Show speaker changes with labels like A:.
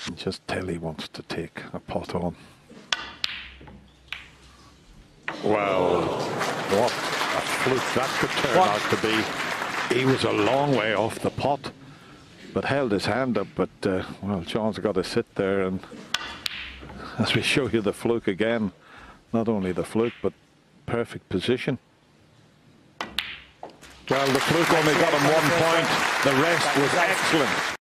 A: Just tell he wants to take a pot on. Well, what a fluke that could turn out to be. He was a long way off the pot, but held his hand up. But, well, Sean's got to sit there, and as we show you the fluke again, not only the fluke, but perfect position. Well, the fluke only got him 1 point. The rest was excellent.